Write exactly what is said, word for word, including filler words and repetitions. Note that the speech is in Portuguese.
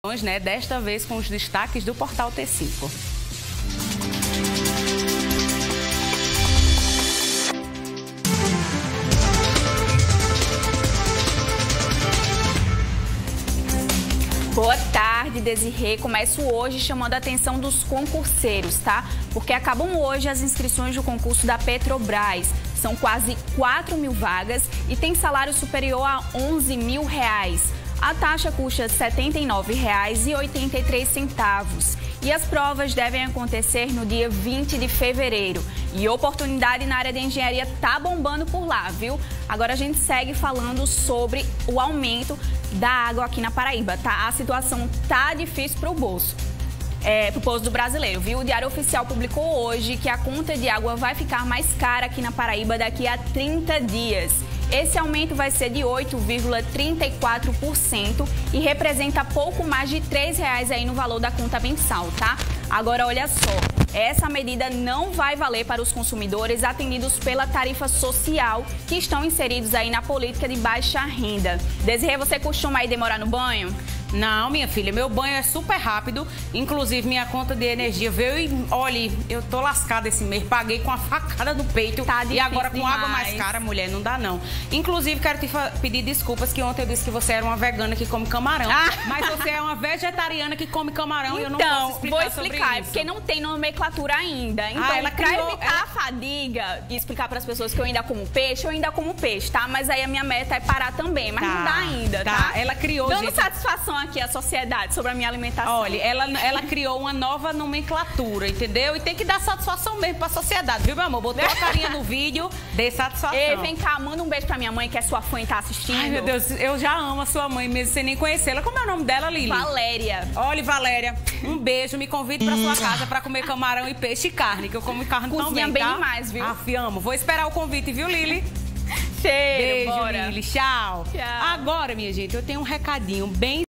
Né, desta vez com os destaques do Portal T cinco. Boa tarde, Desirê. Começo hoje chamando a atenção dos concurseiros, tá? Porque acabam hoje as inscrições do concurso da Petrobras. São quase quatro mil vagas e tem salário superior a onze mil reais. A taxa custa setenta e nove reais e oitenta e três centavos. E as provas devem acontecer no dia vinte de fevereiro. E oportunidade na área de engenharia tá bombando por lá, viu? Agora a gente segue falando sobre o aumento da água aqui na Paraíba, tá? A situação tá difícil para o bolso. É, pro bolso do brasileiro, viu? O Diário Oficial publicou hoje que a conta de água vai ficar mais cara aqui na Paraíba daqui a trinta dias. Esse aumento vai ser de oito vírgula trinta e quatro por cento e representa pouco mais de três reais aí no valor da conta mensal, tá? Agora, olha só, essa medida não vai valer para os consumidores atendidos pela tarifa social que estão inseridos aí na política de baixa renda. Desirê, você costuma aí demorar no banho? Não, minha filha, meu banho é super rápido, inclusive minha conta de energia veio e, olha, eu tô lascada esse mês, paguei com a facada no peito tá e agora com demais. água mais cara, mulher, não dá não. Inclusive, quero te pedir desculpas que ontem eu disse que você era uma vegana que come camarão, ah. mas você é uma vegetariana que come camarão então, e eu não posso explicar vou explicar, sobre é porque não tem nomenclatura ainda. Então, ah, ela pra criou, evitar ela... a fadiga e explicar para as pessoas que eu ainda como peixe, eu ainda como peixe, tá? Mas aí a minha meta é parar também, mas tá, não dá ainda, tá? tá? Ela criou... Dando gente... satisfação aqui à sociedade sobre a minha alimentação. Olha, ela, ela criou uma nova nomenclatura, entendeu? E tem que dar satisfação mesmo pra sociedade, viu, meu amor? Botou a carinha no vídeo, dê satisfação. Ei, vem cá, manda um beijo pra minha mãe, que é sua fã e tá assistindo. Ai, meu Deus, eu já amo a sua mãe mesmo, sem nem conhecê-la. Como é o nome dela, Lili? Valéria. Olha, Valéria, um beijo, me convide pra sua casa pra comer camarão e peixe e carne, que eu como carne Cozinha também, bem tá? demais, viu? Aff, amo. Vou esperar o convite, viu, Lili? Cheiro, beijo, bora. Lili. Tchau. Tchau. Agora, minha gente, eu tenho um recadinho bem